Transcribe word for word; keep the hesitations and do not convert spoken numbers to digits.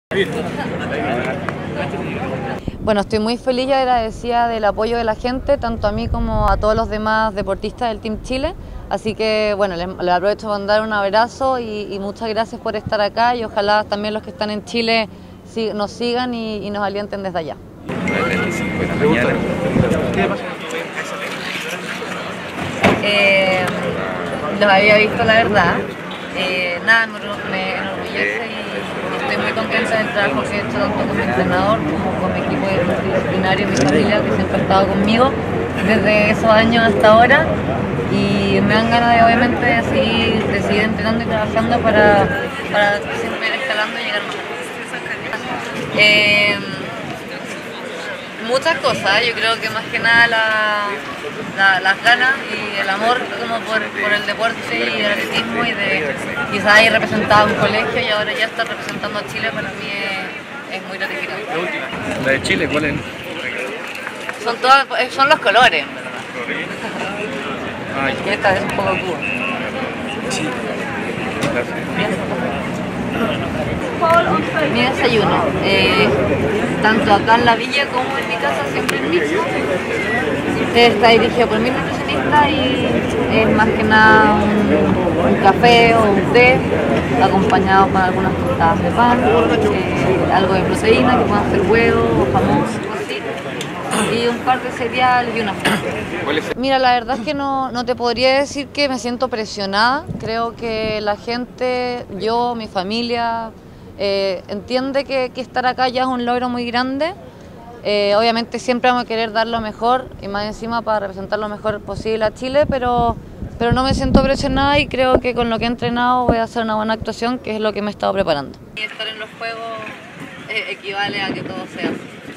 Bueno, estoy muy feliz y agradecida del apoyo de la gente, tanto a mí como a todos los demás deportistas del Team Chile. Así que, bueno, les, les aprovecho para mandar un abrazo y, y muchas gracias por estar acá y ojalá también los que están en Chile si, nos sigan y, y nos alienten desde allá. Eh, los había visto, la verdad. Eh, nada, me, me enorgullece y estoy muy contenta del trabajo que he hecho tanto con mi entrenador como con mi equipo multidisciplinario y mi familia que siempre ha estado conmigo desde esos años hasta ahora, y me dan ganas de obviamente de seguir, de seguir entrenando y trabajando para, para siempre ir escalando y llegar más alto. Eh, muchas cosas, yo creo que más que nada la, la, las ganas y el amor como por, por el deporte y el atletismo, y de quizás haber representado un colegio y ahora ya estar representando a Chile, para mí es, es muy gratificante. La de Chile, ¿cuál es? Son, todas, son los colores, en verdad. Ay. Y esta es un poco Cuba. Sí. Mi desayuno, eh, tanto acá en la villa como en mi casa, siempre en mixto. Está dirigido por mi nutricionista y es más que nada un, un café o un té, acompañado con algunas tostadas de pan, eh, algo de proteína, que pueden ser huevo o jamón, y un par de cereales y una fruta. Mira, la verdad es que no, no te podría decir que me siento presionada. Creo que la gente, yo, mi familia, eh, entiende que, que estar acá ya es un logro muy grande. Eh, obviamente siempre vamos a querer dar lo mejor y más encima para representar lo mejor posible a Chile, pero, pero no me siento presionada y creo que con lo que he entrenado voy a hacer una buena actuación, que es lo que me he estado preparando. Y estar en los juegos eh, equivale a que todo sea así.